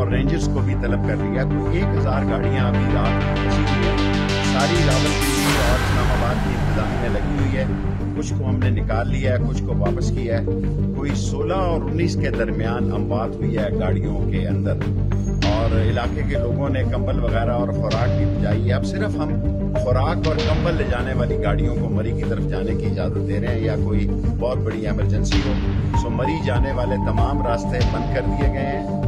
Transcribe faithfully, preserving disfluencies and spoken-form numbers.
और रेंजर्स को भी तलब कर लिया। तो एक हजार गाड़ियां अभी रात में फंसी हुई हैं, सारी रावलपिंडी और इस्लामाबाद की इंतजाम में लगी हुई है। कुछ को हमने निकाल लिया है, कुछ को वापस किया है। कोई सोलह और उन्नीस के दरमियान अमवात हुई है गाड़ियों के अंदर, और इलाके के लोगों ने कंबल वगैरह और खुराक भी भिजाई है। अब सिर्फ हम खुराक और कंबल ले जाने वाली गाड़ियों को मरी की तरफ जाने की इजाजत दे रहे हैं, या कोई बहुत बड़ी इमरजेंसी हो। सो मरी जाने वाले तमाम रास्ते बंद कर दिए गए हैं।